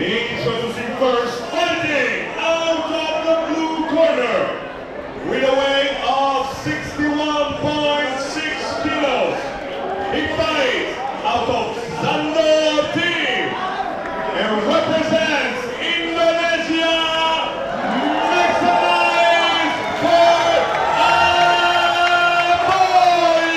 Introducing first, fighting out of the blue corner, with a weight of 61.6 kilos. He fights out of Sando team and represents Indonesia. Maximize for Aboy!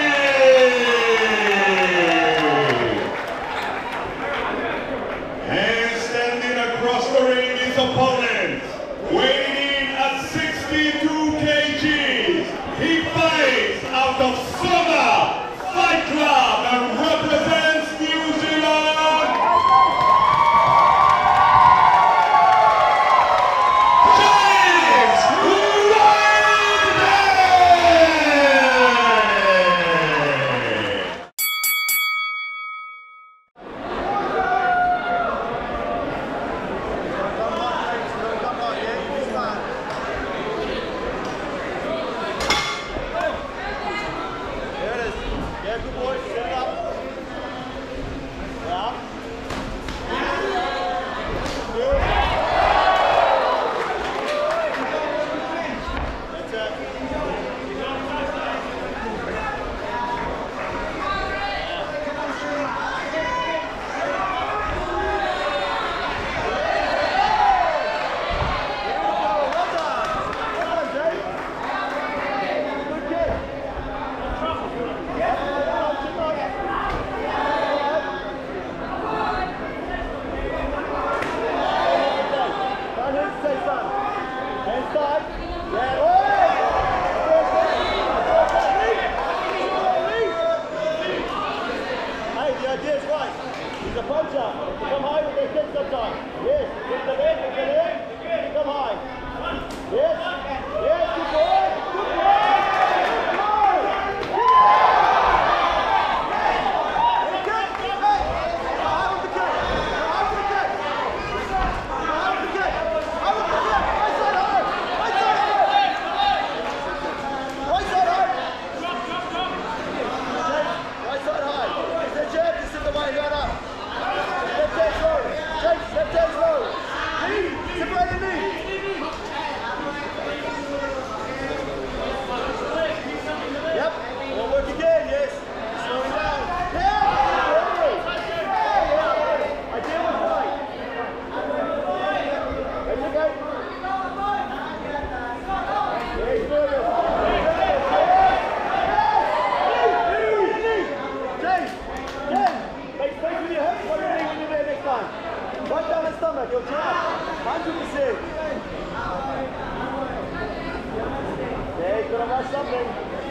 And standing across the ring, his opponent, weighing in at 62 kgs. He fights out of Soma Fight Club and represents New Zealand. James Yeah, good boy, set it up. Yeah. Good. That's it. He's a puncher. Come high with their kick sometimes. Yes, with the leg, come high. Yes, yes, good boy, good boy. Right down the stomach, you'll try. 100%. Yeah, you've got to rush something.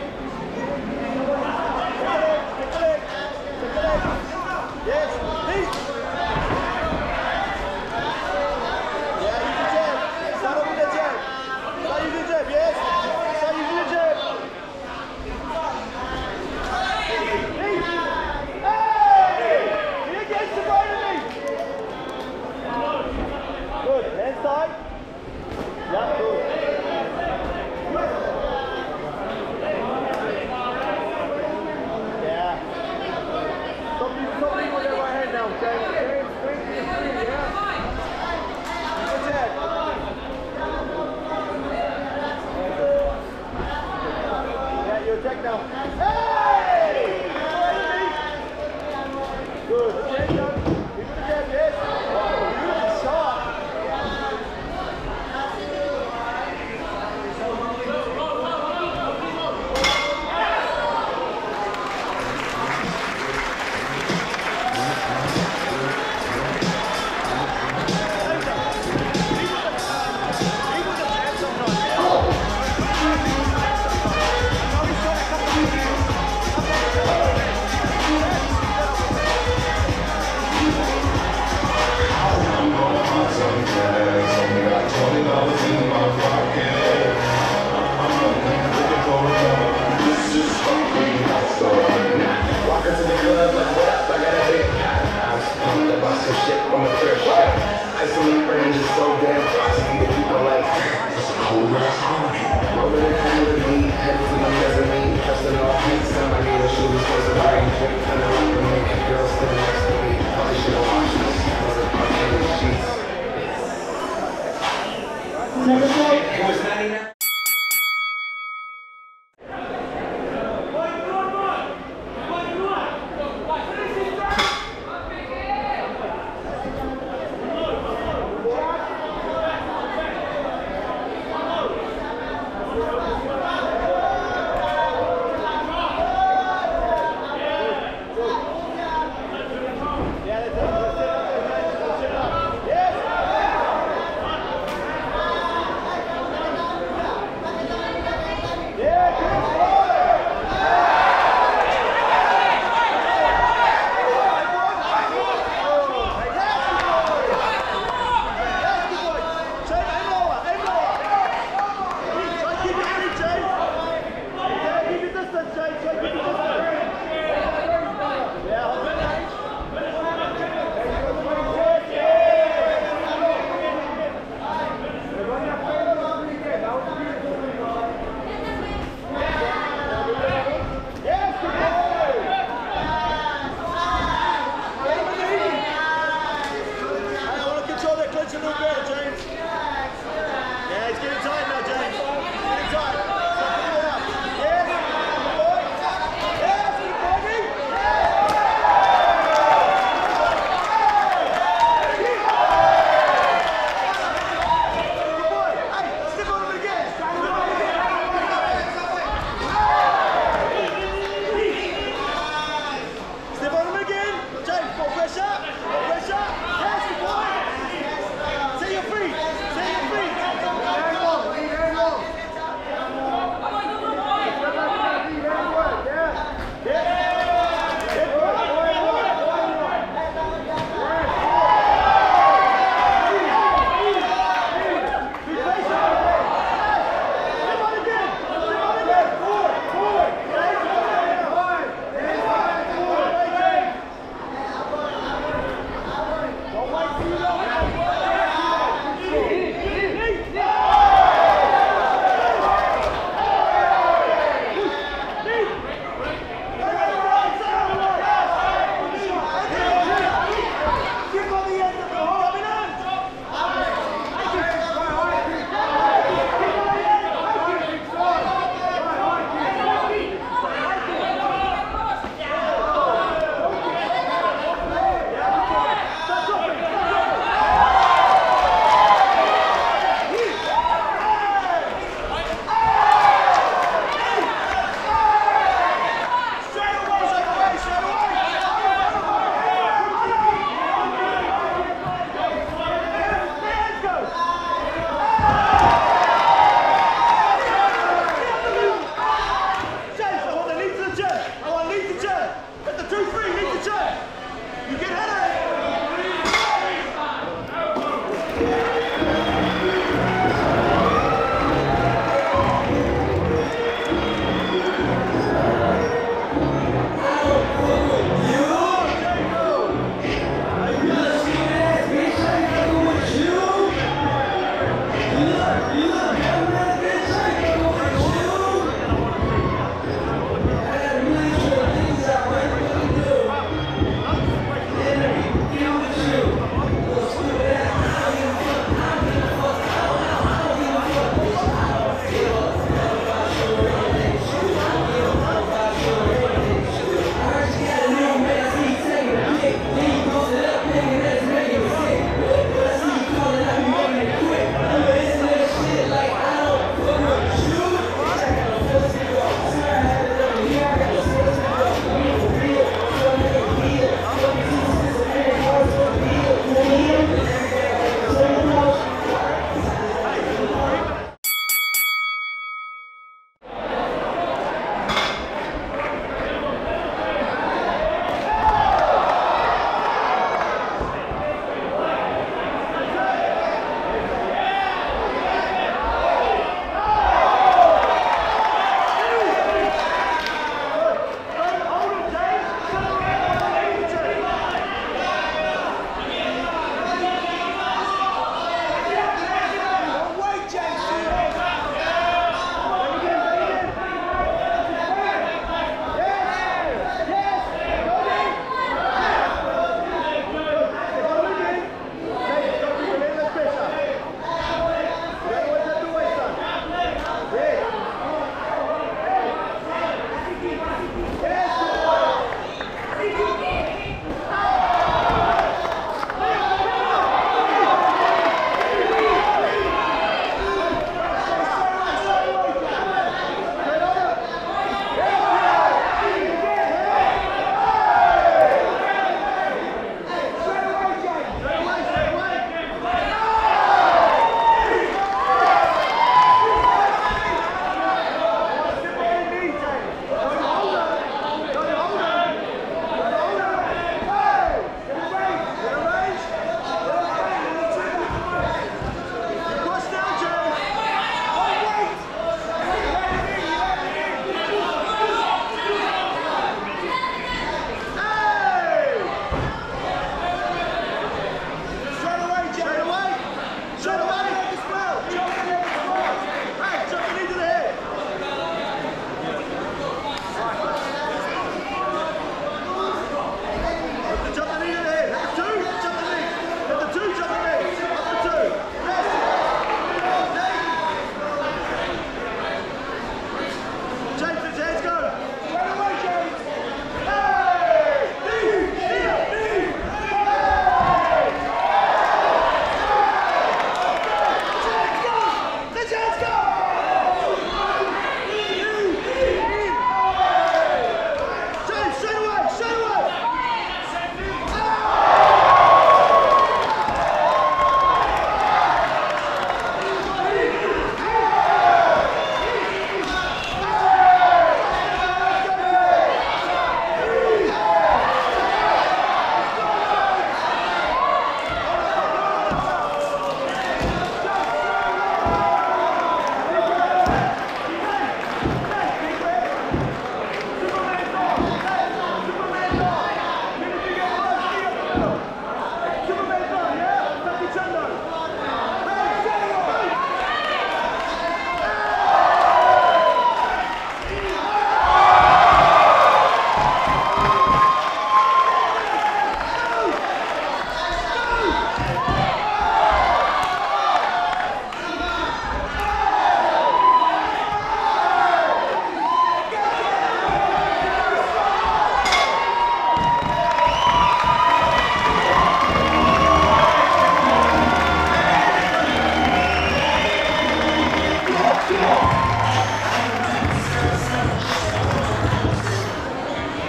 Take the leg. Yes, knee. Yeah, use the jab. Start off with the jab. Start using the jab, yes. Start using the jab. Knee. Hey! He against the right of me. Good, hands tight.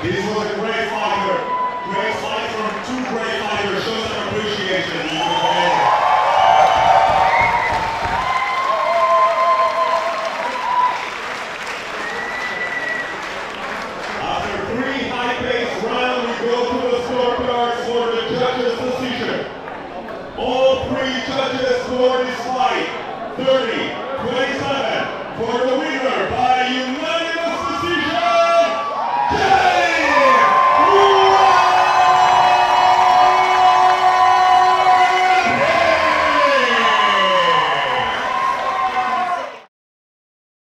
This was a great fighter. Great fight from two great fighters. Show some appreciation.